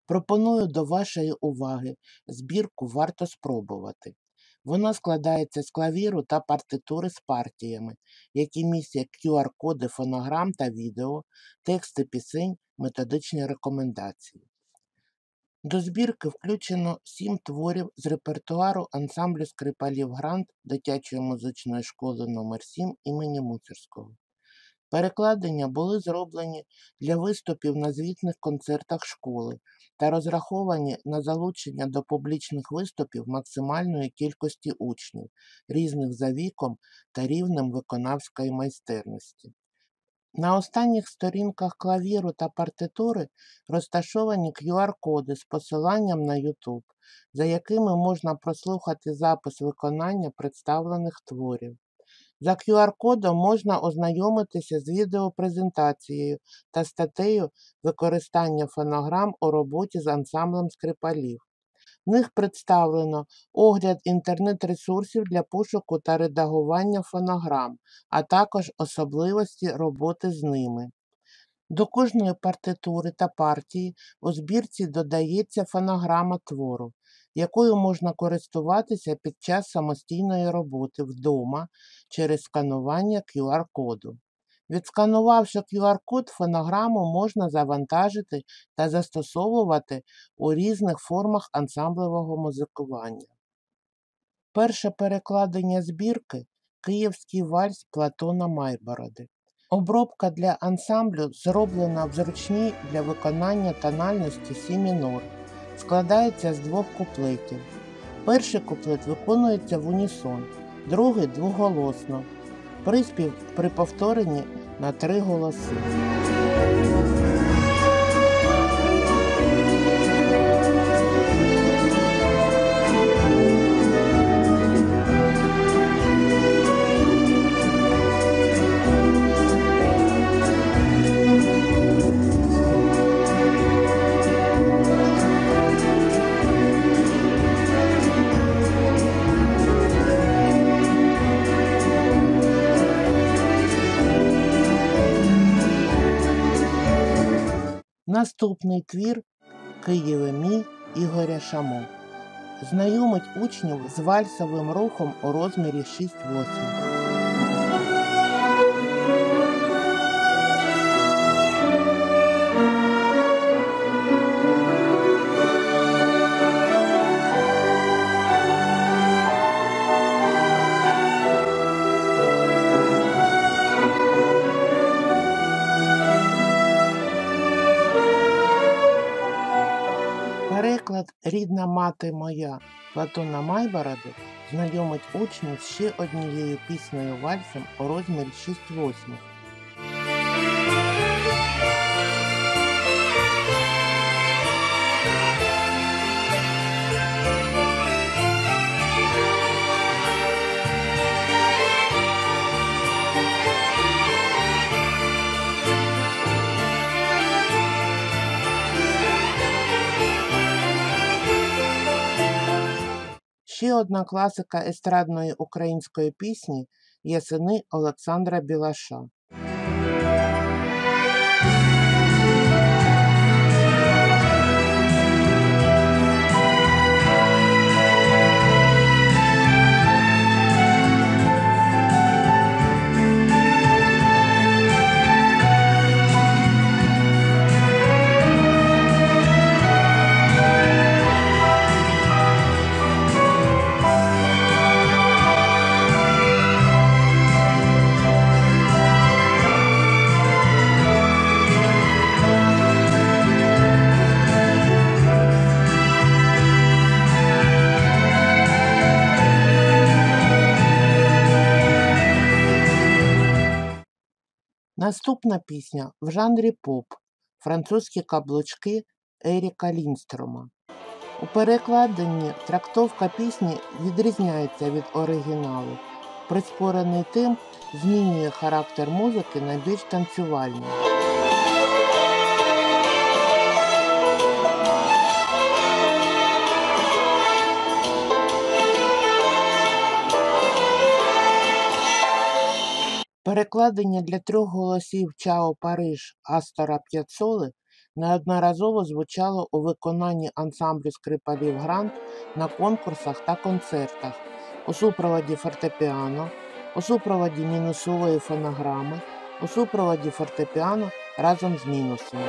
Пропоную до вашої уваги збірку «Варто спробувати». Вона складається з клавіру та партитури з партіями, які містять QR-коди фонограм та відео, тексти пісень, методичні рекомендації. До збірки включено 7 творів з репертуару ансамблю скрипалів «Грант» дитячої музичної школи номер 7 імені Мусорського. Перекладення були зроблені для виступів на звітних концертах школи та розраховані на залучення до публічних виступів максимальної кількості учнів, різних за віком та рівнем виконавської майстерності. На останніх сторінках клавіру та партитури розташовані QR-коди з посиланням на YouTube, за якими можна прослухати запис виконання представлених творів. За QR-кодом можна ознайомитися з відеопрезентацією та статтею «Використання фонограм у роботі з ансамблем скрипалів». В них представлено огляд інтернет-ресурсів для пошуку та редагування фонограм, а також особливості роботи з ними. До кожної партитури та партії у збірці додається фонограма твору, якою можна користуватися під час самостійної роботи вдома через сканування QR-коду. Відсканувавши QR-код, фонограму можна завантажити та застосовувати у різних формах ансамблевого музикування. Перше перекладення збірки – «Київський вальс» Платона Майбороди. Обробка для ансамблю зроблена в зручній для виконання тональності сі мінор. Складається з 2 куплетів. Перший куплет виконується в унісон, другий – двоголосно. Приспів при повторенні на 3 голоси. Наступний твір «Києве мій» Ігоря Шамо знайомить учнів з вальсовим рухом у розмірі 6/8. Переклад «Рідна мати моя» Платона Майбороди знайомить учнів з ще однією піснею-вальсом у розмірі 6/8. Ще одна класика естрадної української пісні – «Ясени» Олександра Білаша. Наступна пісня в жанрі поп «Французькі каблучки» Еріка Ліндстрома. У перекладенні трактовка пісні відрізняється від оригіналу. Прискорений темп змінює характер музики на більш танцювальний. Перекладення для 3 голосів Чао Париж Астора П'яццоли неодноразово звучало у виконанні ансамблю скрипалів «Грант» на конкурсах та концертах у супроводі фортепіано, у супроводі мінусової фонограми, у супроводі фортепіано разом з мінусом.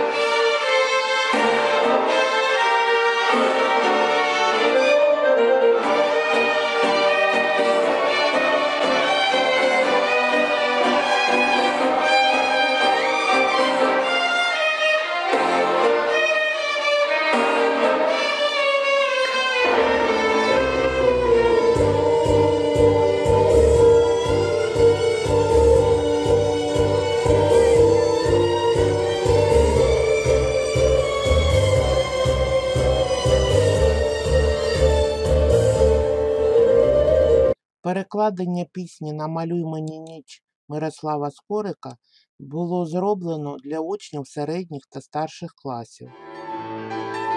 Перекладення пісні «Намалюй мені ніч» Мирослава Скорика було зроблено для учнів середніх та старших класів.